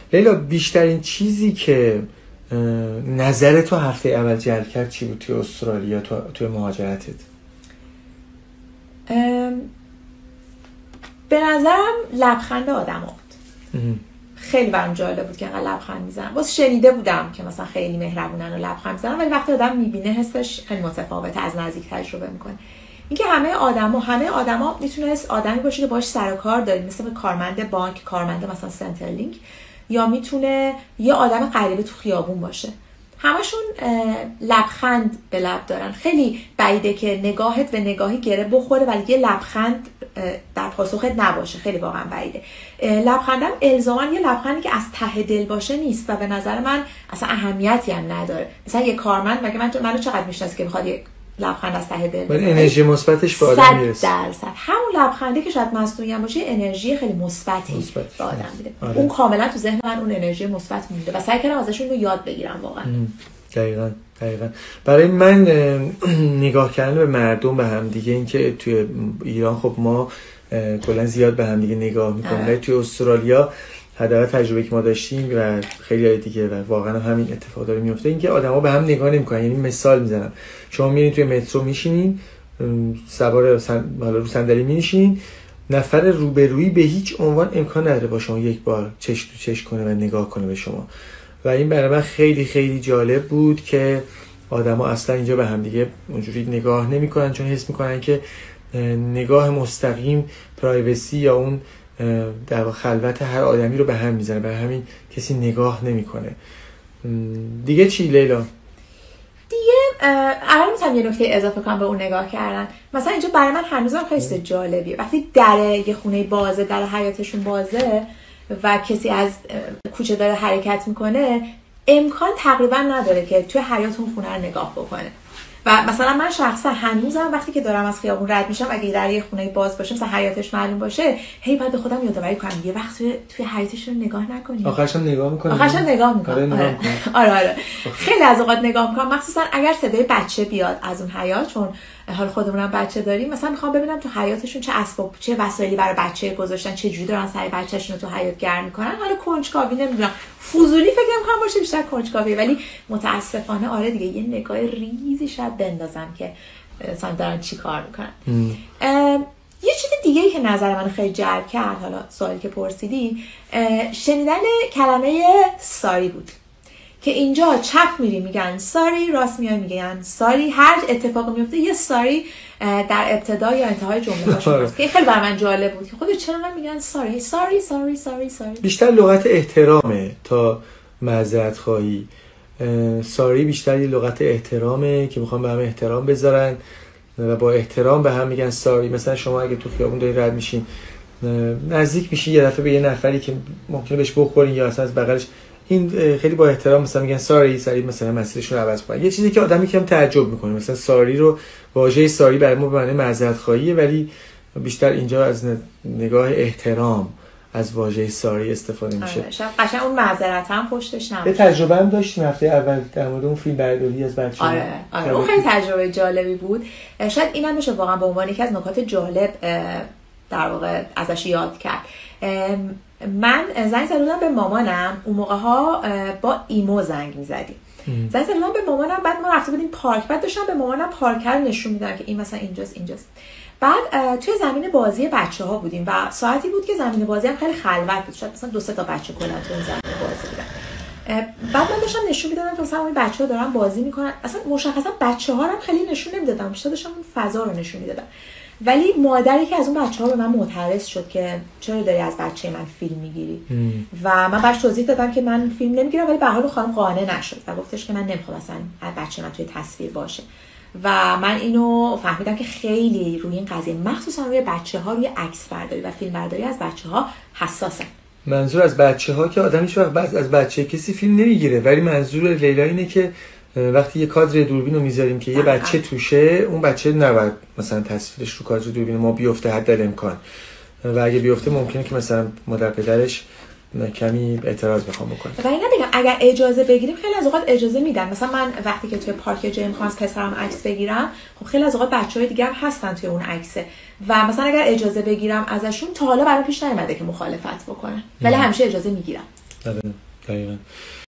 لیلا بیشترین چیزی که نظر تو هفته اول جلب کرد چی بود توی استرالیا، توی مهاجرتت؟ به نظرم لبخند آدم بود. خیلی برام جالب بود که انقدر لبخند میزنن. باز شنیده بودم که مثلا خیلی مهربونن و لبخند میزنن، ولی وقتی آدم میبینه حسش خیلی متفاوته، از نزدیک تجربه میکنه. اینکه همه آدما میتونه آدمی باشه که باهاش سر و کار دارید، مثل کارمند بانک، کارمند مثلا سنترلینک، یا میتونه یه آدم غریبه تو خیابون باشه. همشون لبخند به لب دارن. خیلی بعیده که نگاهت به نگاهی گره بخوره ولی یه لبخند در پاسخت نباشه. خیلی واقعا بعیده. لبخندم الزاما یه لبخندی که از ته دل باشه نیست و به نظر من اصلا اهمیتی هم نداره. مثلا یه کارمند مگه منو چقدر میشناسه که بخواد یه لبخند از ته دل بزنه؟ انرژی مثبتش به آدم میرسه. 100% همون لبخندی که شاید مصنوعی هم باشه انرژی خیلی مثبتی به آدم میده. اون کاملا تو ذهن من اون انرژی مثبت میده و سعی کردم ازشون رو یاد بگیرم واقعا. دقیقاً. برای من نگاه کردن به مردم، به هم دیگه، این که توی ایران خب ما کلا زیاد به هم دیگه نگاه میکنیم، ولی توی استرالیا حداقل تجربه که ما داشتیم و خیلی دیگه و واقعا همین اتفاق داره میفته، اینکه آدما به هم نگاه نمیکنن. یعنی مثال میزنم، شما میرین توی مترو میشینین، سوار حالا رو صندلی میشینین، نفر روبرویی به هیچ عنوان امکان نداره با شما یک بار چش تو چش کنه و نگاه کنه به شما. و این برای من خیلی خیلی جالب بود که آدما اصلا اینجا به هم دیگه اونجوری نگاه نمیکنن، چون حس میکنن که نگاه مستقیم، پرایوسی یا اون در واقع خلوت هر آدمی رو به هم میزنه، برای همین کسی نگاه نمیکنه. دیگه چی لیلا؟ دیگه اول میتونم یه نکته اضافه کنم به اون نگاه کردن. مثلا اینجا برای من هنوزم خیلی جالبیه وقتی در یه خونه بازه، در حیاتشون بازه و کسی از کوچه داره حرکت میکنه، امکان تقریبا نداره که توی حیات اون خونه رو نگاه بکنه. و مثلا من شخصا هنوزم وقتی که دارم از خیابون رد میشم، اگه در یه خونه باز باشه مثلا حیاتش معلوم باشه، هی بعد به خودم یادآوری کنم یه وقت توی حیاتش رو نگاه نکنیم. آخرش نگاه میکنم. آره. خیلی از اوقات نگاه میکنم، مخصوصا اگر صدای بچه بیاد از اون حیات، چون حال خودمونم بچه داریم، مثلا میخوام ببینم تو حیاتشون چه اسباب، چه وسایلی برای بچه گذاشتن، چه جوری دارن سر بچه‌شون رو تو حیات گرم میکنن. حالا کنجکاوی نمیدونم، فضولی فکر نمی‌کنم باشه، بیشتر کنجکاوی، ولی متاسفانه آره دیگه یه نگاه ریزی شاید بندازم که مثلا دارن چی کار میکنن. یه چیز دیگه ای که نظر من خیلی جلب کرد، حالا سوالی که پرسیدی، شنیدن کلمه ساری بود که اینجا چپ میری میگن ساری، راست میای میگن ساری، هر اتفاقی میفته یه ساری در ابتدا یا انتهای جمله هاشون هست که خیلی برای من جالب بود که خود چرا میگن ساری. بیشتر لغت احترامه تا معذرت خواهی. ساری بیشتر یه لغت احترامه که میخوان به هم احترام بذارن و با احترام به هم میگن ساری. مثلا شما اگه تو خیابون دارین رد میشین، نزدیک میشین یه دفعه به یه نفری که ممکنه بهش بخورین یا اصلا از بغلش، این خیلی با احترام مثلا میگن ساری مثلا مسیرشون رو عوض کنن. یه چیزی که آدمی کم تعجب میکنه، مثلا ساری رو، واژه ساری برای ما به معنی معذرت خواهیه، ولی بیشتر اینجا از نگاه احترام از واژه ساری استفاده میشه. قشنگ اون معذرت هم پشتش نباشه. یه تجربه هم داشتیم هفته اول در مورد اون فیلم برداری از بچه‌ها. آره اون خیلی تجربه جالبی بود. شاید اینم بشه واقعا به عنوان یکی از نکات جالب در واقع ازش یاد کرد. من زنگ زدم به مامانم، اون موقع ها با ایمو زنگ می‌زدیم. زنگ زدم به مامانم، بعد ما رفته بودیم پارک، بعد داشتم به مامانم پارک رو نشون میدم که این مثلا اینجاست. بعد توی زمین بازی بچه‌ها بودیم و ساعتی بود که زمین بازی هم خیلی خلوت بود، شاید مثلا 2-3 تا بچه کلا تو اون زمین بازی بودن. بعد من داشتم نشون میدادم که مثلا اون بچه‌ها دارن بازی میکنن، اصلا مشخصا بچه‌ها رو هم خیلی نشون نمیدادم، بیشتر داشتم اون فضا رو نشون میدادم. ولی مادری که از اون بچه‌ها به من معترض شد که چرا داری از بچه من فیلم میگیری و من براش توضیح دادم که من فیلم نمیگیرم، ولی به هر حال خانم قانع نشد و گفتش که من نمیخوام مثلا بچه من توی تصویر باشه. و من اینو فهمیدم که خیلی روی این قضیه، مخصوصا روی بچه‌ها، روی عکس برداری و فیلم برداری از بچه‌ها حساسن. منظور از بچه‌ها که آدم هیچ وقت از بچه کسی فیلم نمیگیره، ولی منظور لیلا اینه که وقتی یه کادر دوربین رو میذاریم که یه بچه توشه، اون بچه نباید مثلا تصویرش رو کادر دوربین ما بیفته حد امکان، و اگه بیفته ممکنه که مثلا مادر پدرش کمی اعتراض بخوام بکنه. ولی نمیگم اگر اجازه بگیریم، خیلی از اوقات اجازه میدن. مثلا من وقتی که توی پارک جای میخوام از پسرم عکس بگیرم، خب خیلی از اوقات بچه‌های دیگه هم هستن توی اون عکسه و مثلا اگر اجازه بگیرم ازشون، تا حالا برام پیش نیومده که مخالفت بکنن، ولی همیشه اجازه میگیرم. دقیقا